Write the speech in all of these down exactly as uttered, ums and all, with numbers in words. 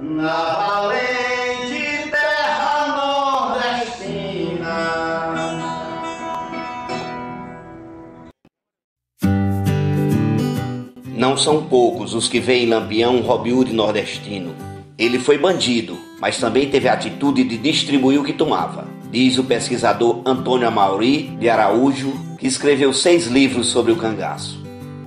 na valente terra nordestina. Não são poucos os que veem em Lampião um Robin Hood nordestino. Ele foi bandido, mas também teve a atitude de distribuir o que tomava, diz o pesquisador Antônio Amauri de Araújo, que escreveu seis livros sobre o cangaço.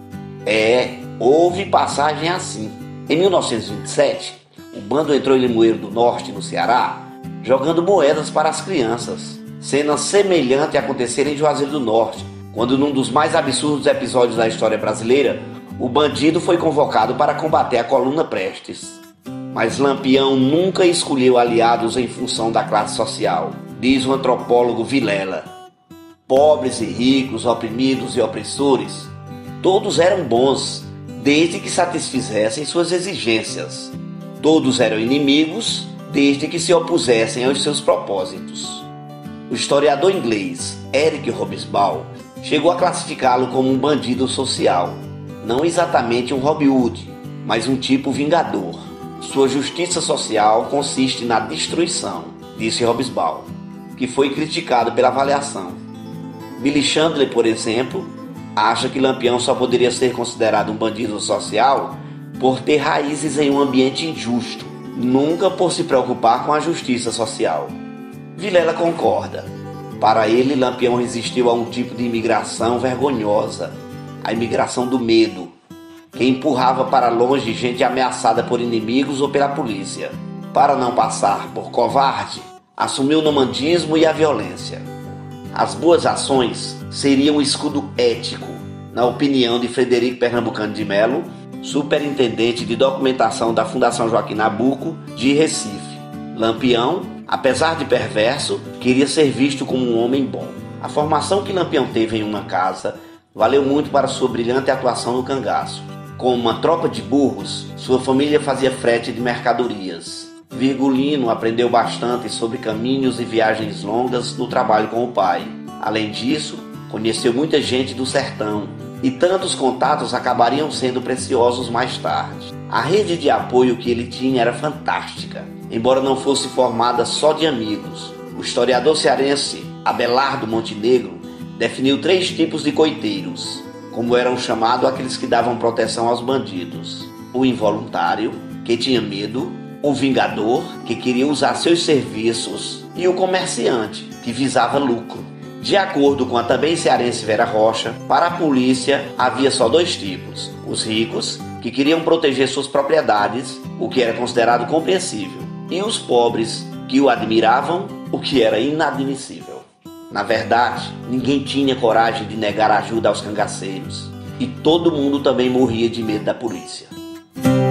É, houve passagem assim. Em mil novecentos e vinte e sete, o bando entrou em Limoeiro do Norte, no Ceará, jogando moedas para as crianças. Cena semelhante a acontecer em Juazeiro do Norte, quando num dos mais absurdos episódios da história brasileira, o bandido foi convocado para combater a coluna Prestes. Mas Lampião nunca escolheu aliados em função da classe social, diz o antropólogo Vilela. Pobres e ricos, oprimidos e opressores, todos eram bons, desde que satisfizessem suas exigências. Todos eram inimigos, desde que se opusessem aos seus propósitos. O historiador inglês Eric Hobsbawm chegou a classificá-lo como um bandido social, não exatamente um Robin Hood, mas um tipo vingador. Sua justiça social consiste na destruição, disse Hobsbawm, que foi criticado pela avaliação. Billy Chandler, por exemplo, acha que Lampião só poderia ser considerado um bandido social por ter raízes em um ambiente injusto, nunca por se preocupar com a justiça social. Vilela concorda. Para ele, Lampião resistiu a um tipo de imigração vergonhosa, a imigração do medo, que empurrava para longe gente ameaçada por inimigos ou pela polícia. Para não passar por covarde, assumiu o nomandismo e a violência. As boas ações seriam um escudo ético, na opinião de Frederico Pernambucano de Melo, superintendente de documentação da Fundação Joaquim Nabuco de Recife. Lampião, apesar de perverso, queria ser visto como um homem bom. A formação que Lampião teve em uma casa valeu muito para sua brilhante atuação no cangaço. Com uma tropa de burros, sua família fazia frete de mercadorias. Virgulino aprendeu bastante sobre caminhos e viagens longas no trabalho com o pai. Além disso, conheceu muita gente do sertão, e tantos contatos acabariam sendo preciosos mais tarde. A rede de apoio que ele tinha era fantástica, embora não fosse formada só de amigos. O historiador cearense Abelardo Montenegro definiu três tipos de coiteiros, como eram chamados aqueles que davam proteção aos bandidos: o involuntário, que tinha medo; o vingador, que queria usar seus serviços; e o comerciante, que visava lucro. De acordo com a também cearense Vera Rocha, para a polícia havia só dois tipos: os ricos, que queriam proteger suas propriedades, o que era considerado compreensível, e os pobres, que o admiravam, o que era inadmissível. Na verdade, ninguém tinha coragem de negar ajuda aos cangaceiros, e todo mundo também morria de medo da polícia.